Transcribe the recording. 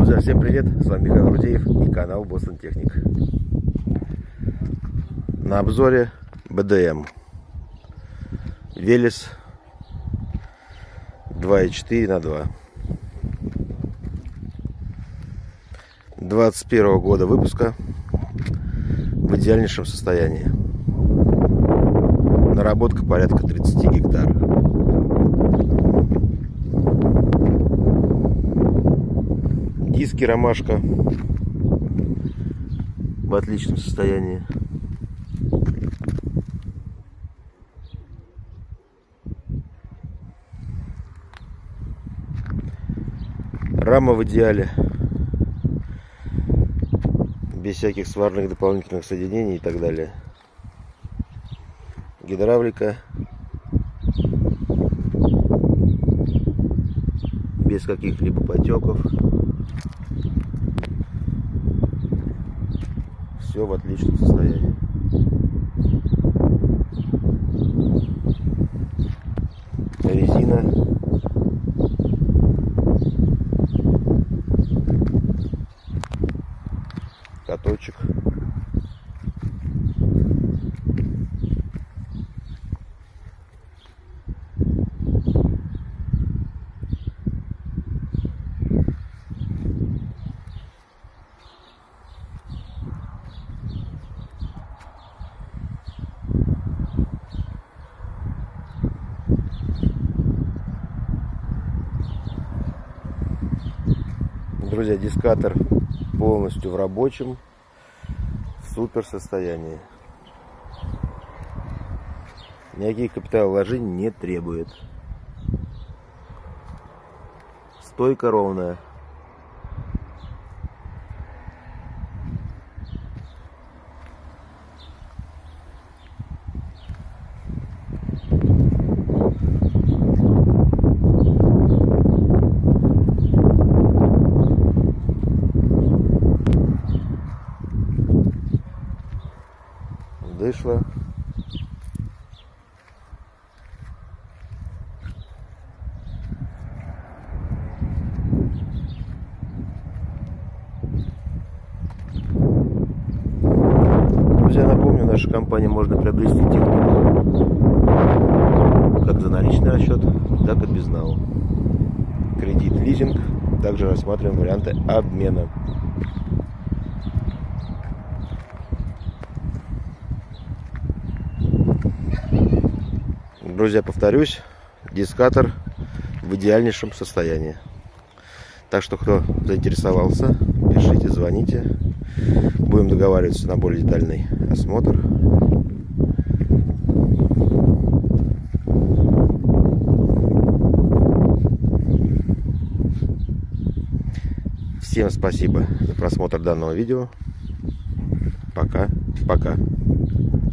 Друзья, всем привет! С вами Михаил Рудеев и канал Boston Technic. На обзоре БДМ Велес 2.4/2. 21 года выпуска, в идеальнейшем состоянии. Наработка порядка 30 гектар. Диски ромашка в отличном состоянии. Рама в идеале, без всяких сварных дополнительных соединений и так далее. Гидравлика без каких-либо потеков. Все в отличном состоянии. Резина каточек. Друзья, дискатор полностью в рабочем, в супер состоянии. Никаких капиталовложений не требует. Стойка ровная. Дышло. Друзья, напомню, в нашей компании можно приобрести технику как за наличный расчет, так и безнал. Кредит, лизинг. Также рассматриваем варианты обмена. Друзья, повторюсь, дискатор в идеальнейшем состоянии. Так что, кто заинтересовался, пишите, звоните. Будем договариваться на более детальный осмотр. Всем спасибо за просмотр данного видео. Пока.